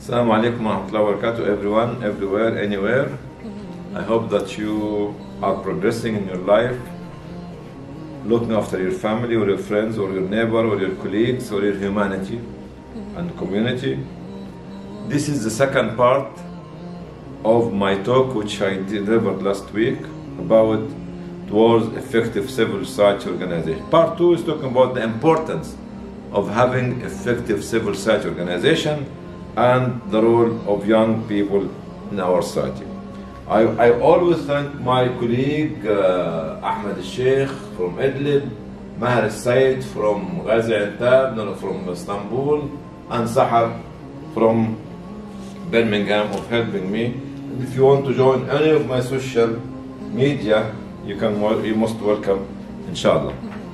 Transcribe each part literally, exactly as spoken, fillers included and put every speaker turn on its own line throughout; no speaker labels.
Assalamu alaikum wa rahmatullahi wa barakatuh, everyone, everywhere, anywhere. I hope that you are progressing in your life, looking after your family or your friends or your neighbor or your colleagues or your humanity and community. This is the second part of my talk which I delivered last week about towards effective civil society organization. Part two is talking about the importance of having effective civil society organization and the role of young people in our society. I, I always thank my colleague uh, Ahmed Sheikh from Idlib, Maher Said from Gaziantep, no, from Istanbul, and Sahar from Birmingham of helping me. And if you want to join any of my social media, you can. You're most welcome, inshallah.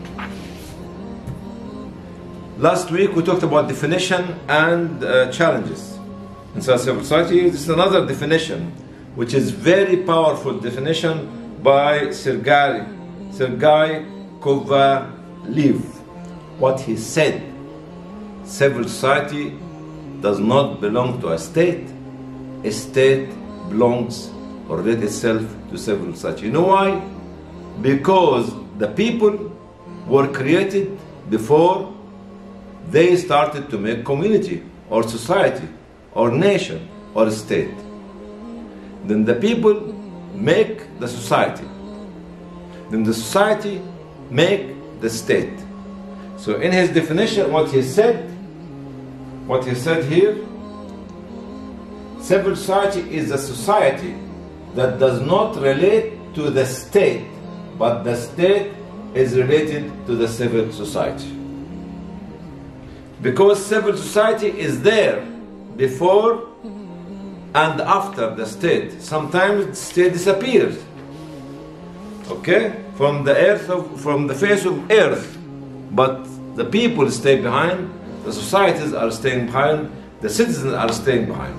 Last week we talked about definition and uh, challenges in civil society. This is another definition, which is very powerful definition by Sergei Sergei Kovalev. What he said: civil society does not belong to a state. A state belongs or relates itself to civil society. You know why? Because the people were created before they started to make community or society or nation or state. Then the people make the society. Then the society make the state. So in his definition, what he said, what he said here, civil society is a society that does not relate to the state, but the state is related to the civil society. Because civil society is there before and after the state. Sometimes the state disappears, okay, from the earth of, from the face of earth, but the people stay behind, the societies are staying behind, the citizens are staying behind.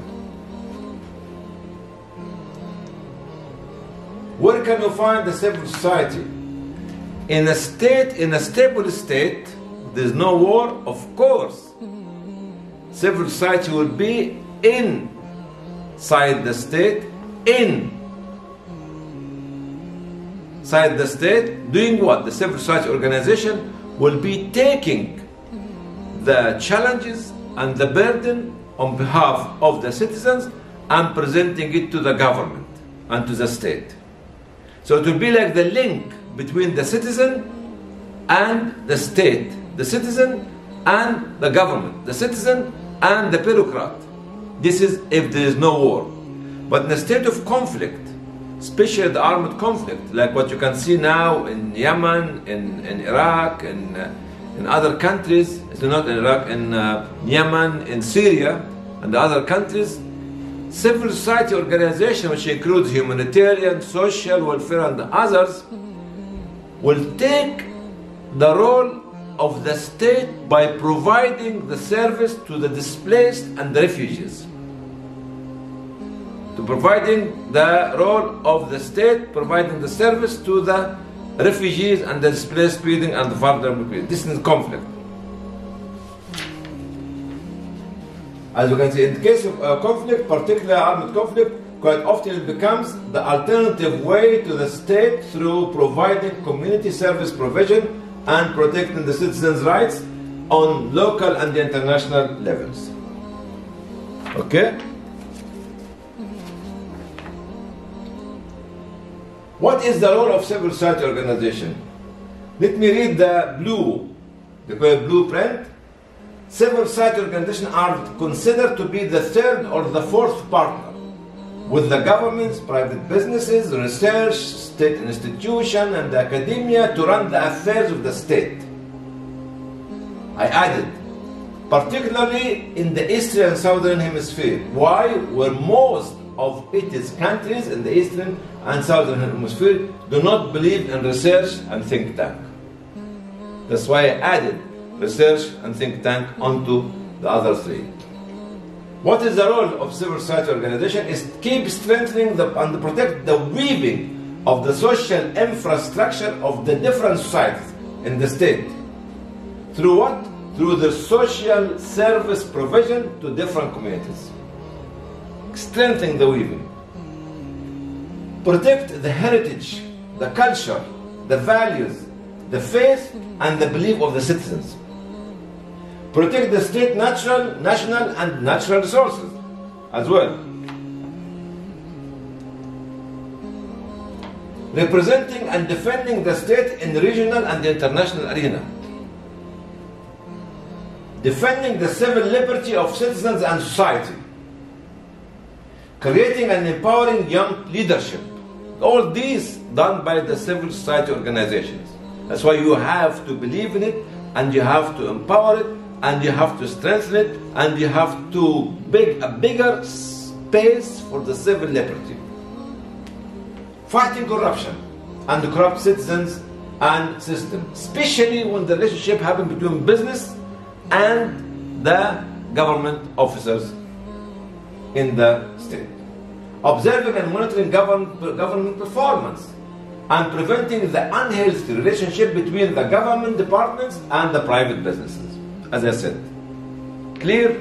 Where can you find the civil society? In a state, in a stable state, there's no war, of course. Civil society will be inside the state, inside the state, doing what? The civil society organization will be taking the challenges and the burden on behalf of the citizens and presenting it to the government and to the state. So it will be like the link between the citizen and the state, the citizen and the government, the citizen and the bureaucrat. This is if there is no war. But in a state of conflict, especially the armed conflict, like what you can see now in Yemen, in, in Iraq, in, uh, in other countries, it's not in Iraq, in uh, Yemen, in Syria, and the other countries, civil society organization, which includes humanitarian, social, welfare, and others, will take the role of the state by providing the service to the displaced and the refugees. To providing the role of the state, providing the service to the refugees and the displaced people and the further people. This is conflict. As you can see, in the case of uh, conflict, particularly armed conflict, quite often it becomes the alternative way to the state through providing community service provision and protecting the citizens' rights on local and international levels. Okay? What is the role of civil society organization? Let me read the blue, the blueprint. Civil society organizations are considered to be the third or the fourth partner with the governments, private businesses, research, state institutions, and academia to run the affairs of the state. I added, particularly in the eastern and southern hemisphere. Why? Where most of its countries in the eastern and southern hemisphere do not believe in research and think tank. That's why I added research and think tank onto the other three. What is the role of civil society organization? Is keep strengthening the, and protect the weaving of the social infrastructure of the different societies in the state. Through what? Through the social service provision to different communities. strengthening the weaving. Protect the heritage, the culture, the values, the faith, and the belief of the citizens. Protect the state natural, national, and natural resources as well. Representing and defending the state in the regional and the international arena. Defending the civil liberty of citizens and society. Creating and empowering young leadership. All these done by the civil society organizations. That's why you have to believe in it, and you have to empower it, and you have to strengthen it, and you have to make a bigger space for the civil liberty. Fighting corruption and the corrupt citizens and system, especially when the relationship happens between business and the government officers in the state. Observing and monitoring government, government performance and preventing the unhealthy relationship between the government departments and the private businesses, as I said. Clear?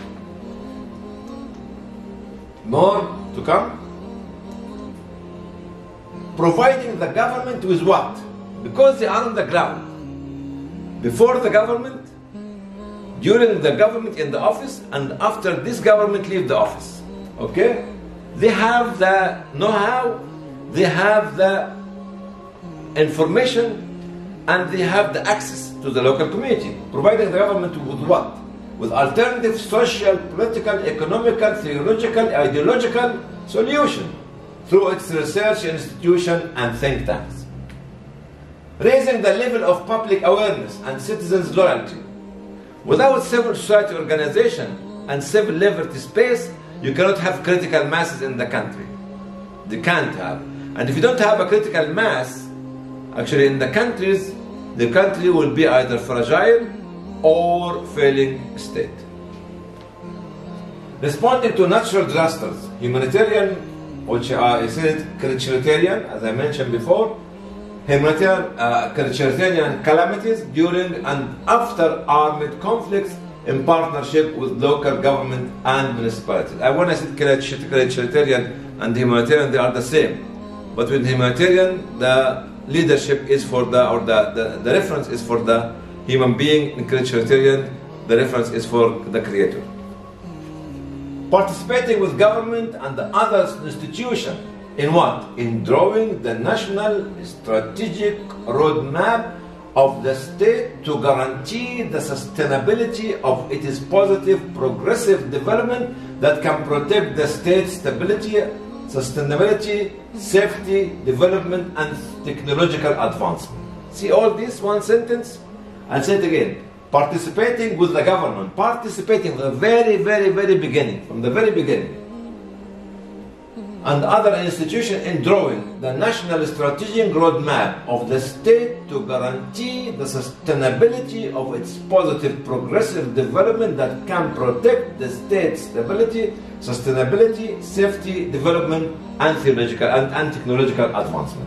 More to come? Providing the government with what? Because they are on the ground. Before the government, during the government in the office, and after this government leave the office. Okay? They have the know-how, they have the information, and they have the access to the local community. Providing the government with what? With alternative social, political, economical, theological, ideological solution through its research institution and think tanks. Raising the level of public awareness and citizens' loyalty. Without civil society organization and civil liberty space, you cannot have critical masses in the country. They can't have. And if you don't have a critical mass, actually in the countries, the country will be either fragile or failing state. Responding to natural disasters, humanitarian, which I said humanitarian, as I mentioned before, humanitarian, uh, humanitarian calamities during and after armed conflicts in partnership with local government and municipalities. I when I said humanitarian and humanitarian, they are the same. But with humanitarian, the leadership is for the, or the, the, the reference is for the human being. In humanitarian, the reference is for the creator. Participating with government and the other institutions in what? In drawing the national strategic roadmap of the state to guarantee the sustainability of its positive progressive development that can protect the state's stability, sustainability, safety, development, and technological advancement. See all this one sentence? I'll say it again. Participating with the government, participating from the very, very, very beginning, from the very beginning, and other institutions in drawing the national strategic roadmap of the state to guarantee the sustainability of its positive progressive development that can protect the state's stability, sustainability, safety, development, and theological and, and technological advancement.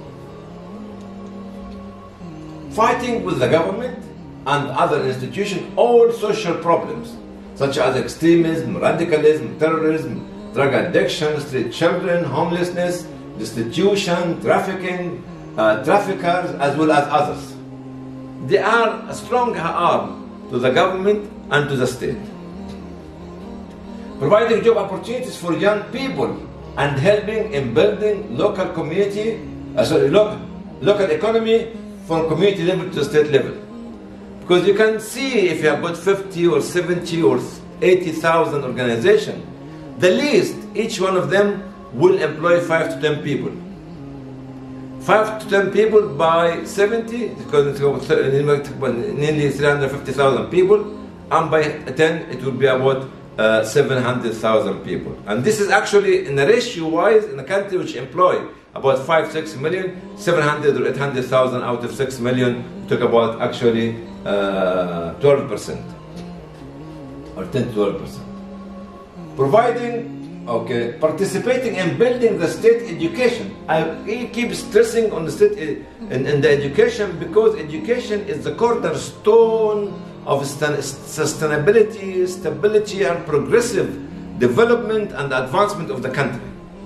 Fighting with the government and other institutions all social problems such as extremism, radicalism, terrorism, drug addiction, street children, homelessness, destitution, trafficking, uh, traffickers, as well as others. They are a strong arm to the government and to the state. Providing job opportunities for young people and helping in building local community, uh, sorry, local, local economy from community level to state level. Because you can see if you have got fifty or seventy or eighty thousand organizations, the least, each one of them will employ five to ten people. Five to ten people by seventy, because it's nearly three hundred fifty thousand people, and by ten it will be about uh, seven hundred thousand people. And this is actually in a ratio-wise in a country which employ about five, six million, seven hundred or eight hundred thousand out of six million, talk about actually uh, twelve percent or ten to twelve percent. Providing, okay, participating in building the state education. I keep stressing on the state in, in the education because education is the cornerstone of sustainability, stability, and progressive development and advancement of the country.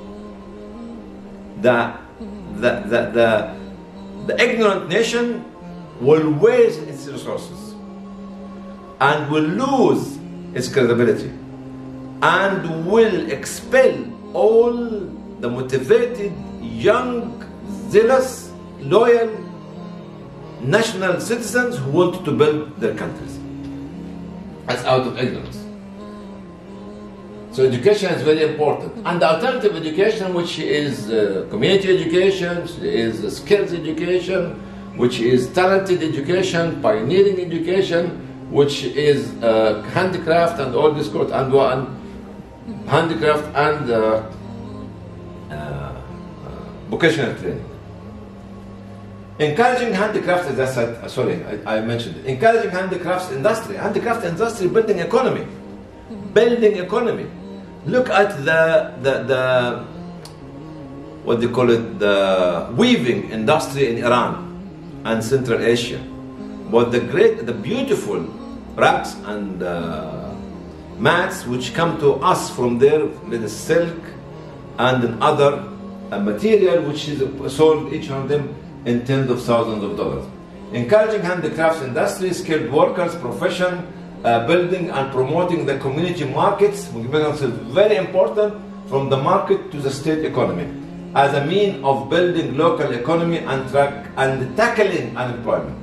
The, the, the, the, the ignorant nation will waste its resources and will lose its credibility and will expel all the motivated, young, zealous, loyal, national citizens who want to build their countries. That's out of ignorance. So education is very important. And the alternative education, which is uh, community education, is uh, skills education, which is talented education, pioneering education, which is uh, handicraft and all this quote and one, handicraft and uh, uh, vocational training. Encouraging handicrafts, as I said, uh, sorry, I, I mentioned it. Encouraging handicrafts industry. Handicraft industry, building economy. Building economy. Look at the, the, the, what they call it, the weaving industry in Iran and Central Asia. But the great, the beautiful rugs and uh, mats which come to us from there with the silk and other uh, material which is sold, each one of them, in tens of thousands of dollars. Encouraging handicrafts industry, skilled workers, profession, uh, building and promoting the community markets, which is very important, from the market to the state economy, as a mean of building local economy and, track, and tackling unemployment.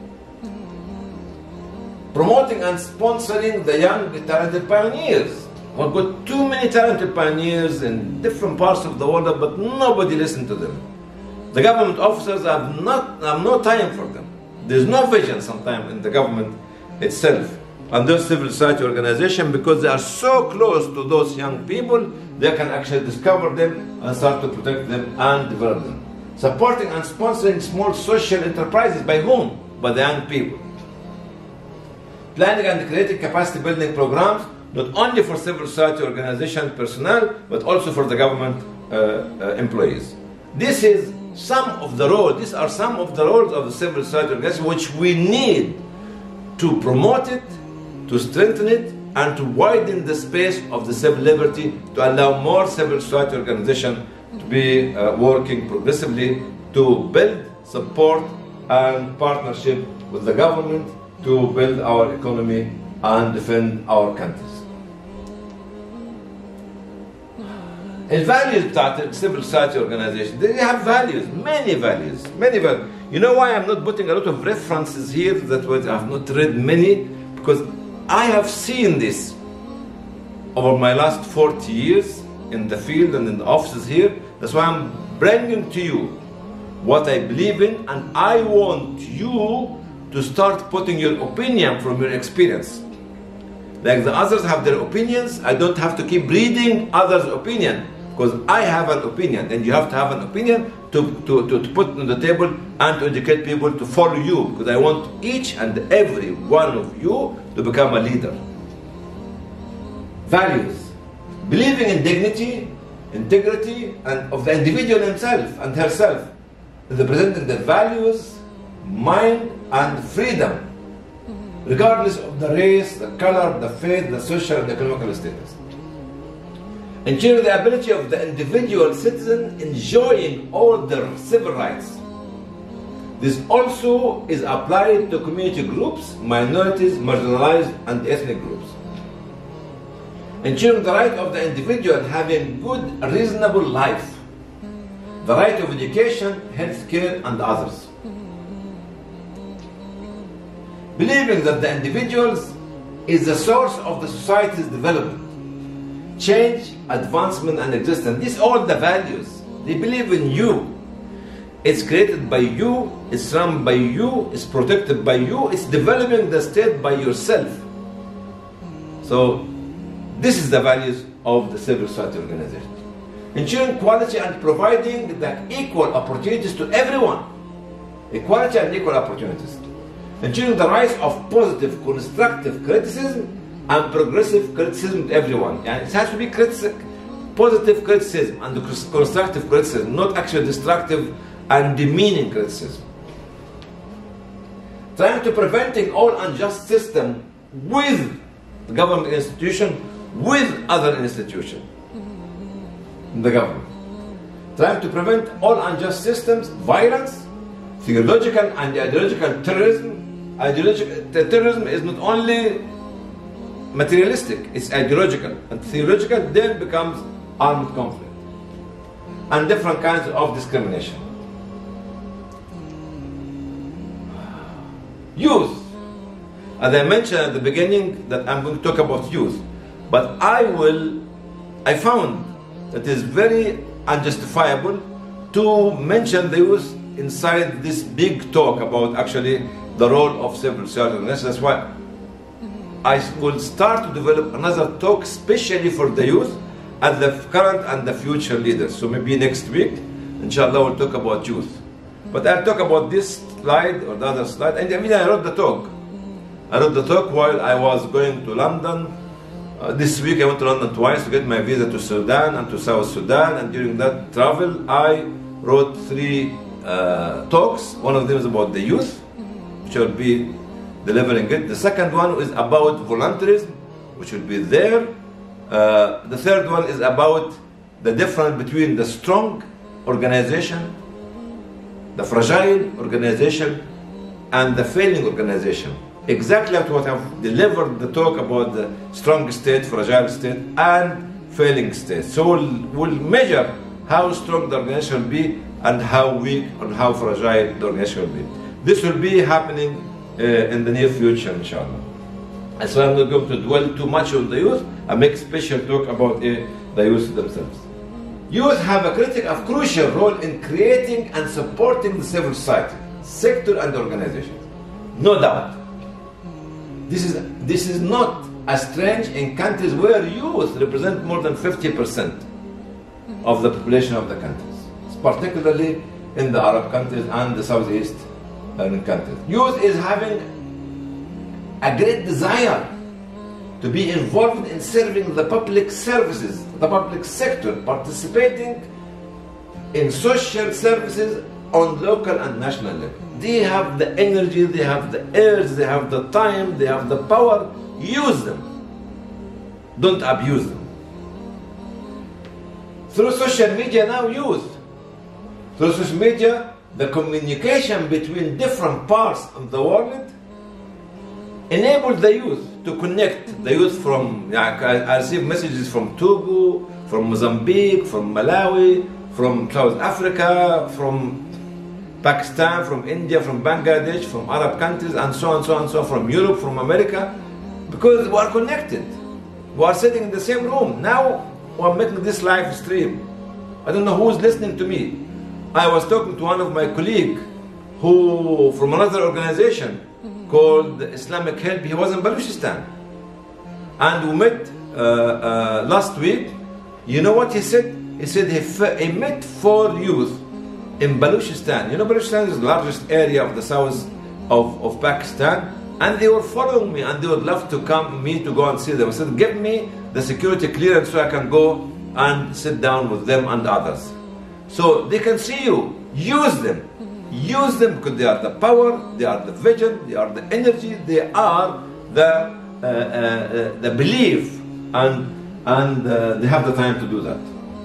Promoting and sponsoring the young talented pioneers. We've got too many talented pioneers in different parts of the world, but nobody listens to them. The government officers have not have no time for them. There's no vision sometimes in the government itself. And those civil society organizations, because they are so close to those young people, they can actually discover them and start to protect them and develop them. Supporting and sponsoring small social enterprises by whom? By the young people. Planning and creating capacity building programs, not only for civil society organization personnel, but also for the government uh, uh, employees. This is some of the roles, these are some of the roles of the civil society organization which we need to promote it, to strengthen it, and to widen the space of the civil liberty to allow more civil society organizations to be uh, working progressively to build, support, and partnership with the government to build our economy and defend our countries. The values that civil society organizations, they have values, many values, many values. You know why I'm not putting a lot of references here that I have not read many? Because I have seen this over my last forty years in the field and in the offices here. That's why I'm bringing to you what I believe in, and I want you to start putting your opinion from your experience. Like the others have their opinions, I don't have to keep reading others' opinion, because I have an opinion, and you have to have an opinion to, to, to, to put on the table and to educate people to follow you, because I want each and every one of you to become a leader. Values. Believing in dignity, integrity, and of the individual himself and herself. Representing the values, mind, and freedom, regardless of the race, the color, the faith, the social and economical status. Ensuring the ability of the individual citizen enjoying all their civil rights. This also is applied to community groups, minorities, marginalized and ethnic groups. Ensuring the right of the individual having good, reasonable life. The right of education, health care and others. Believing that the individuals is the source of the society's development, change, advancement and existence. These are all the values. They believe in you. It's created by you, it's run by you, it's protected by you, it's developing the state by yourself. So this is the values of the civil society organization. Ensuring quality and providing the equal opportunities to everyone. Equality and equal opportunities. Ensuring the rights of positive, constructive criticism and progressive criticism to everyone. And it has to be critic, positive criticism and constructive criticism, not actually destructive and demeaning criticism. Trying to preventing all unjust system with the government institution with other institutions in the government. Trying to prevent all unjust systems, violence, theological and ideological terrorism. Ideological terrorism is not only materialistic, it's ideological. And theological then becomes armed conflict. And different kinds of discrimination. Youth. As I mentioned at the beginning that I'm going to talk about youth. But I will, I found that it is very unjustifiable to mention the youth inside this big talk about actually the role of civil society organizations. That's why I will start to develop another talk especially for the youth and the current and the future leaders. So maybe next week, inshallah, we'll talk about youth. But I'll talk about this slide or the other slide. And I mean, I wrote the talk. I wrote the talk while I was going to London. Uh, this week I went to London twice to get my visa to Sudan and to South Sudan. And during that travel, I wrote three uh, talks. One of them is about the youth, which will be delivering it. The second one is about volunteerism, which will be there. Uh, the third one is about the difference between the strong organization, the fragile organization, and the failing organization. Exactly what I've delivered the talk about the strong state, fragile state, and failing state. So we'll, we'll measure how strong the organization will be and how weak and how fragile the organization will be. This will be happening uh, in the near future, inshallah. And so I'm not going to dwell too much on the youth. I make special talk about uh, the youth themselves. Youth have a critical, a crucial role in creating and supporting the civil society, sector and organizations. No doubt. This is, this is not as strange in countries where youth represent more than fifty percent of the population of the countries, particularly in the Arab countries and the Southeast Asian countries. Youth is having a great desire to be involved in serving the public services, the public sector, participating in social services on local and national level. They have the energy, they have the urge, they have the time, they have the power. Use them. Don't abuse them. Through social media now, youth. Through social media, the communication between different parts of the world enables the youth to connect. The youth from, I receive messages from Togo, from Mozambique, from Malawi, from South Africa, from Pakistan, from India, from Bangladesh, from Arab countries, and so on, so on, so on, from Europe, from America, because we are connected. We are sitting in the same room. Now we are making this live stream. I don't know who is listening to me. I was talking to one of my colleagues who, from another organization called Islamic Help. He was in Balochistan. And we met uh, uh, last week. You know what he said? He said he, he met four youth in Balochistan. You know, Balochistan is the largest area of the south of, of Pakistan, and they were following me and they would love to come me to go and see them. I said, give me the security clearance so I can go and sit down with them and others. So they can see you. Use them. Use them because they are the power, they are the vision, they are the energy, they are the, uh, uh, uh, the belief, and, and uh, they have the time to do that.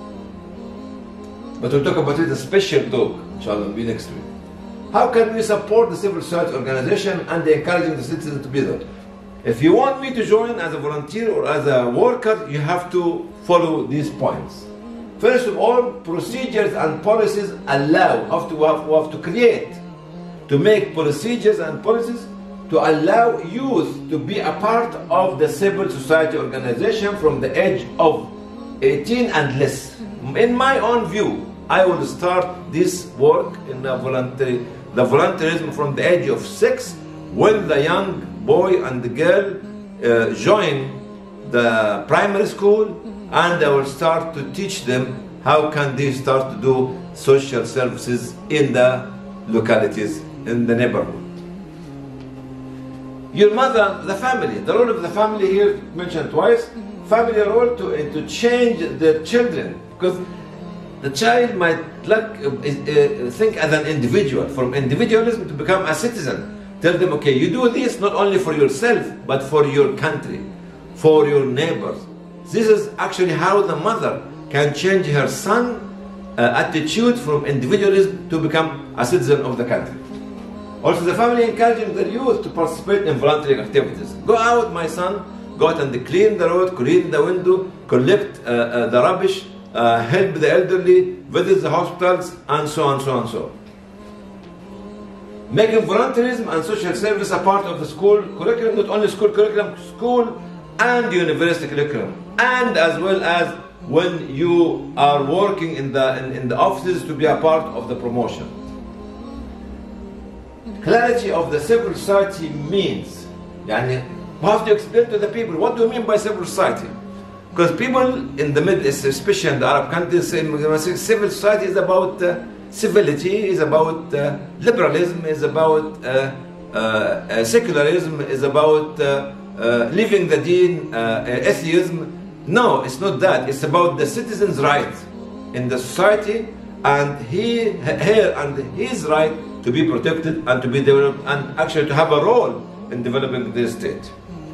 But we'll talk about it, a special talk, inshallah, will be next week. How can we support the civil society organization and encouraging the citizens to be there? If you want me to join as a volunteer or as a worker, you have to follow these points. First of all, procedures and policies allow, have to, have, have to create, to make procedures and policies to allow youth to be a part of the civil society organization from the age of eighteen and less. In my own view, I will start this work in the voluntary, the volunteerism from the age of six, when the young boy and the girl uh, join the primary school, and I will start to teach them how can they start to do social services in the localities, in the neighborhood. Your mother, the family, the role of the family here mentioned twice, family role to, to change their children, because the child might like, uh, uh, think as an individual, from individualism to become a citizen. Tell them, okay, you do this not only for yourself, but for your country, for your neighbors, This is actually how the mother can change her son uh, attitude from individualism to become a citizen of the country. Also, the family encouraging their youth to participate in voluntary activities. Go out, my son, go out and clean the road, clean the window, collect uh, uh, the rubbish, uh, help the elderly, visit the hospitals, and so on, so on, so on. Making volunteerism and social service a part of the school curriculum, not only school curriculum, school and university curriculum, and as well as when you are working in the, in, in the offices to be a part of the promotion. Clarity of the civil society means, yani, you have to explain to the people, what do you mean by civil society? Because people in the Middle East, especially in the Arab countries, say civil society is about uh, civility, is about uh, liberalism, is about uh, uh, uh, secularism, is about uh, uh, living the deen, uh, atheism. No, it's not that. It's about the citizen's right in the society, and he, her and his right to be protected and to be developed, and actually to have a role in developing this state.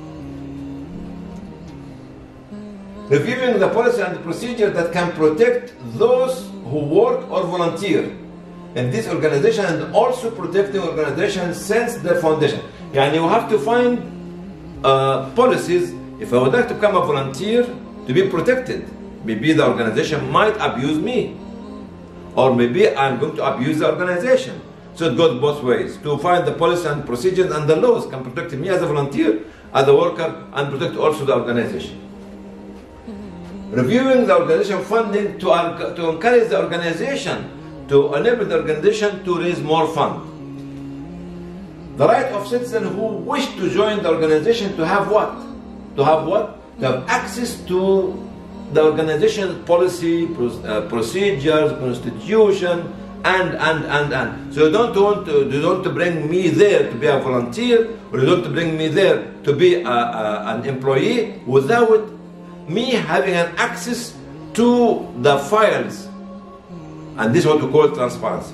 Reviewing the policy and the procedure that can protect those who work or volunteer in this organization, and also protecting organizations since their foundation. Yani you have to find uh, policies. If I would like to become a volunteer, to be protected. Maybe the organization might abuse me, or maybe I'm going to abuse the organization. So it goes both ways. To find the policy and procedures and the laws can protect me as a volunteer, as a worker, and protect also the organization. Reviewing the organization funding to, to encourage the organization, to enable the organization to raise more funds. The right of citizens who wish to join the organization to have what? To have what? To have access to the organization's policy, uh, procedures, constitution, and, and, and, and. So you don't want to, you don't bring me there to be a volunteer, or you don't bring me there to be a, a, an employee without me having an access to the files. And this is what we call transparency.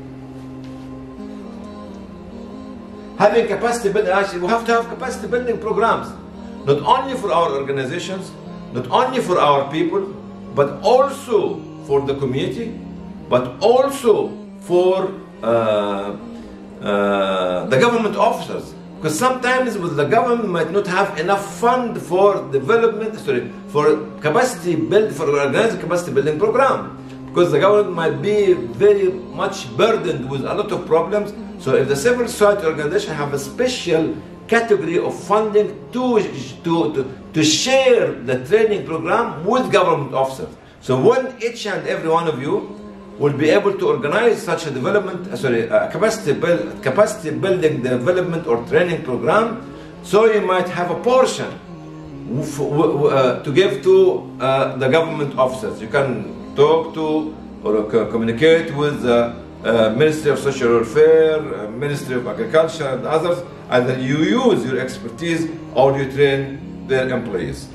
Having capacity building, actually we have to have capacity building programs, not only for our organizations, not only for our people, but also for the community, but also for uh, uh, the government officers. Because sometimes with the government might not have enough fund for development, sorry, for capacity build, for organizing capacity building program. Because the government might be very much burdened with a lot of problems. So if the civil society organization have a special category of funding to, to, to, to share the training program with government officers. So when each and every one of you will be able to organize such a development, uh, sorry, a capacity, build, capacity building development or training program, so you might have a portion uh, to give to uh, the government officers. You can talk to or communicate with the uh, Ministry of Social Welfare, uh, Ministry of Agriculture, and others, and then you use your expertise or you train their employees.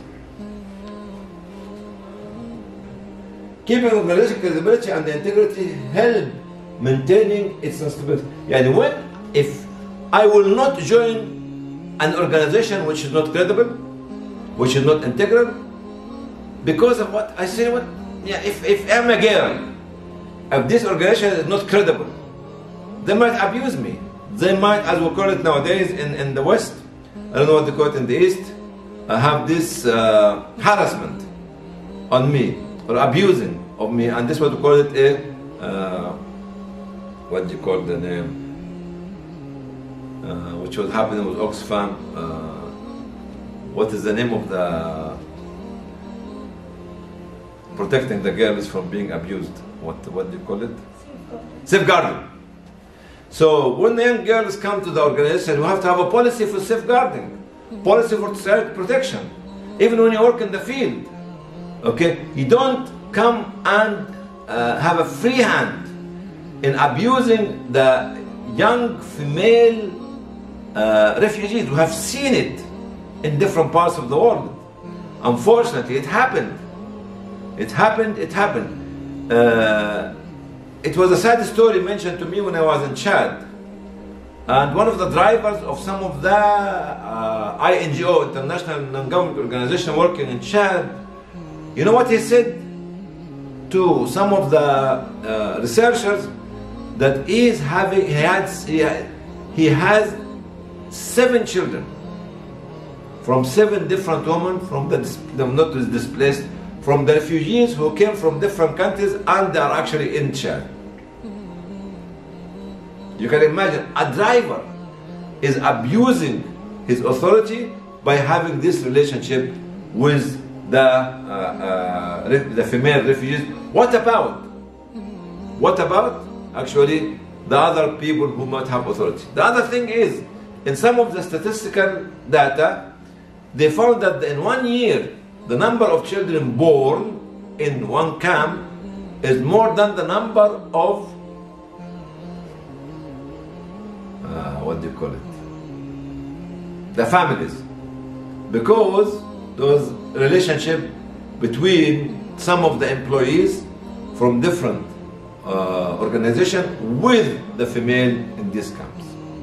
Keeping organizational credibility and integrity help maintaining its stability. Yani when, if I will not join an organization which is not credible, which is not integral, because of what I say, what, yeah, if, if I'm a girl, if this organization is not credible, they might abuse me. They might, as we call it nowadays in, in the West, I don't know what they call it in the East, uh, have this uh, harassment on me, or abusing of me, and this is what we call it a, uh, what do you call the name, uh, which was happening with Oxfam, uh, what is the name of the, protecting the girls from being abused, what, what do you call it? Safeguarding. So when the young girls come to the organization, we have to have a policy for safeguarding, policy for child protection, even when you work in the field. Okay, you don't come and uh, have a free hand in abusing the young female uh, refugees. We have seen it in different parts of the world. Unfortunately, it happened. It happened, it happened. Uh, it was a sad story mentioned to me when I was in Chad. And one of the drivers of some of the uh, I N G O, international non-government organization working in Chad, You know what he said to some of the uh, researchers? That he is having, he has, he, he has seven children from seven different women, from the, the not displaced, from the refugees who came from different countries, and they are actually in Chad. You can imagine a driver is abusing his authority by having this relationship with the uh, uh, the female refugees. What about? What about? Actually, the other people who might have authority. The other thing is, in some of the statistical data, they found that in one year, the number of children born in one camp is more than the number of, uh, what do you call it? The families. Because those relationship between some of the employees from different Uh, organization with the female in these camps.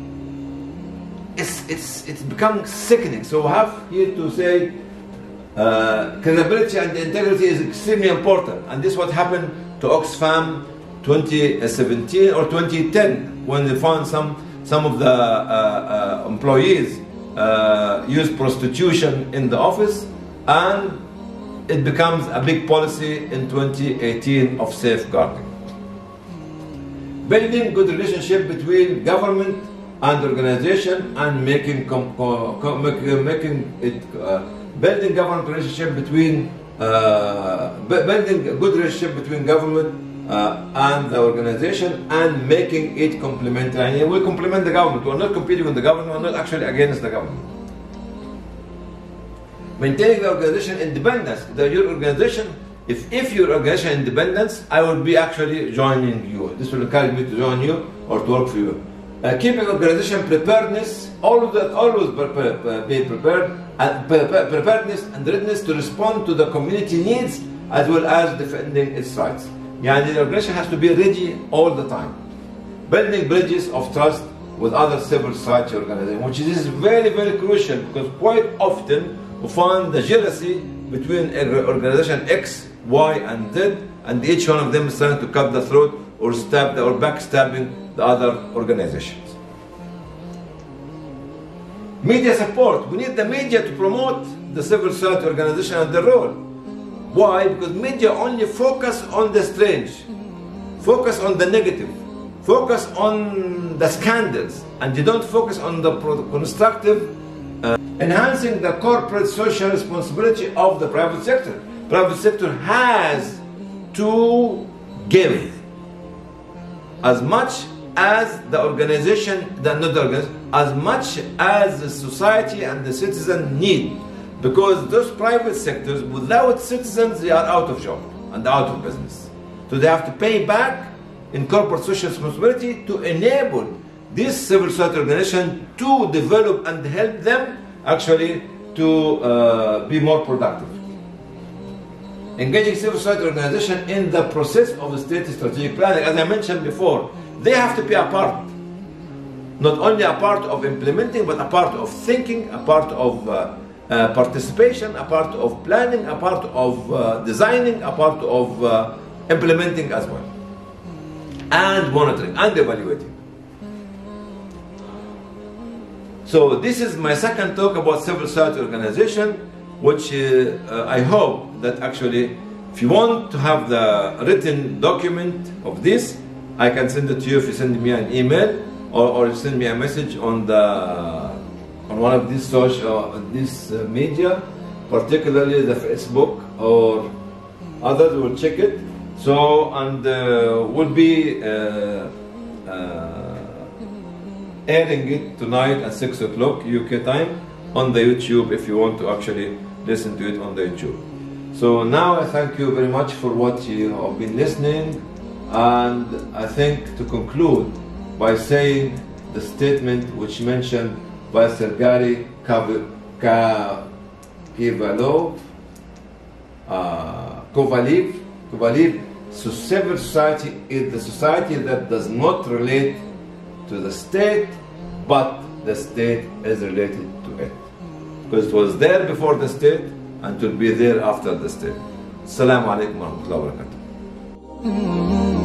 It's, it's, it's becoming sickening. So we have here to say uh, credibility and integrity is extremely important. And this is what happened to Oxfam twenty seventeen or twenty ten, when they found some, some of the uh, uh, employees uh, use prostitution in the office, and it becomes a big policy in twenty eighteen of safeguarding. Building good relationship between government and organization, and making com com making it uh, building government relationship between uh, building a good relationship between government uh, and the organization, and making it complementary. And we complement the government. We are not competing with the government. We are not actually against the government. Maintaining the organization independence. The your organization. If, if your organization independence, I will be actually joining you. This will encourage me to join you or to work for you. Uh, keeping organization preparedness, all of that, always prepare, be prepared, and preparedness and readiness to respond to the community needs, as well as defending its rights. Yeah, the organization has to be ready all the time. Building bridges of trust with other civil society organizations, which is very, very crucial, because quite often we find the jealousy between organization X, Y, and Z, and each one of them is trying to cut the throat or stab the, or backstabbing the other organizations. Media support. We need the media to promote the civil society organization and their role. Why? Because media only focus on the strange, focus on the negative, focus on the scandals, and they don't focus on the constructive, uh, enhancing the corporate social responsibility of the private sector. Private sector has to give as much as the organization, the, not the organization, as much as the society and the citizen need. Because those private sectors, without citizens, they are out of job and out of business. So they have to pay back in corporate social responsibility to enable this civil society organization to develop and help them actually to uh, be more productive. Engaging civil society organization in the process of state strategic planning. As I mentioned before, they have to be a part. Not only a part of implementing, but a part of thinking, a part of uh, uh, participation, a part of planning, a part of uh, designing, a part of uh, implementing as well. And monitoring and evaluating. So this is my second talk about civil society organization, which uh, uh, I hope that actually, if you want to have the written document of this, I can send it to you if you send me an email, or, or send me a message on the on one of these social uh, this uh, media, particularly the Facebook or others. Will check it. So and uh, we'll be uh, uh, airing it tonight at six o'clock U K time on the YouTube if you want to actually listen to it on the YouTube. So now I thank you very much for what you have been listening, and I think to conclude by saying the statement which mentioned by Sergei Kivalov, uh, Kovalev, Kovalev, so civil society is the society that does not relate to the state, but the state is related to it. Because it was there before the state, and will be there after the state. السلام عليكم ورحمة الله وبركاته.